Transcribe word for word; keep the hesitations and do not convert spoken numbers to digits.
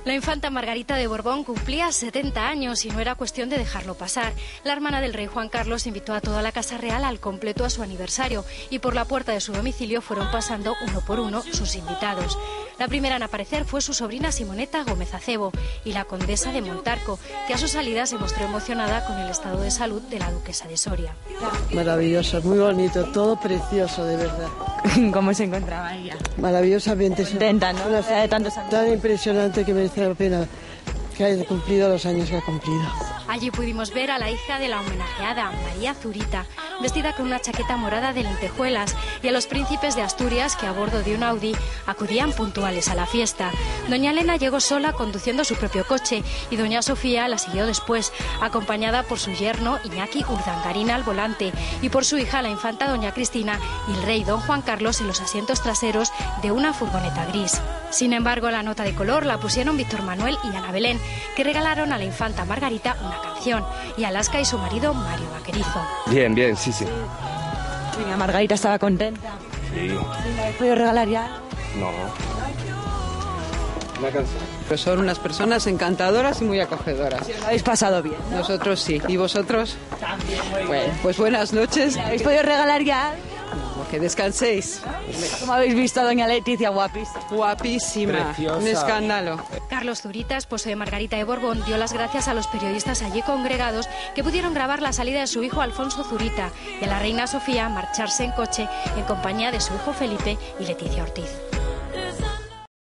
La infanta Margarita de Borbón cumplía setenta años y no era cuestión de dejarlo pasar. La hermana del rey Juan Carlos invitó a toda la Casa Real al completo a su aniversario y por la puerta de su domicilio fueron pasando uno por uno sus invitados. La primera en aparecer fue su sobrina Simoneta Gómez Acebo y la condesa de Montarco, que a su salida se mostró emocionada con el estado de salud de la duquesa de Soria. Maravilloso, muy bonito, todo precioso, de verdad. ¿Cómo se encontraba ella? Maravillosamente. Contenta, ¿no? Una, de tantos años. Tan impresionante que merece la pena que haya cumplido los años que ha cumplido. Allí pudimos ver a la hija de la homenajeada, María Zurita, vestida con una chaqueta morada de lentejuelas, y a los príncipes de Asturias que a bordo de un Audi acudían puntuales a la fiesta. Doña Elena llegó sola conduciendo su propio coche y doña Sofía la siguió después, acompañada por su yerno Iñaki Urdangarín al volante y por su hija la infanta doña Cristina y el rey don Juan Carlos en los asientos traseros de una furgoneta gris. Sin embargo, la nota de color la pusieron Víctor Manuel y Ana Belén, que regalaron a la infanta Margarita una canción, y Alaska y su marido Mario Vaquerizo. Bien, bien, sí, sí. Venga, Margarita estaba contenta. Sí. ¿Le habéis podido regalar ya? No. Una canción. Pues son unas personas encantadoras y muy acogedoras. ¿Lo habéis pasado bien? Nosotros sí. ¿Y vosotros? También, muy bien. Bueno, pues buenas noches. ¿Le habéis podido regalar ya? Que descanséis. ¿Cómo habéis visto a doña Leticia? Guapísima. Guapísima. Preciosa. Un escándalo. Carlos Zurita, esposo de Margarita de Borbón, dio las gracias a los periodistas allí congregados que pudieron grabar la salida de su hijo Alfonso Zurita y a la reina Sofía marcharse en coche en compañía de su hijo Felipe y Leticia Ortiz.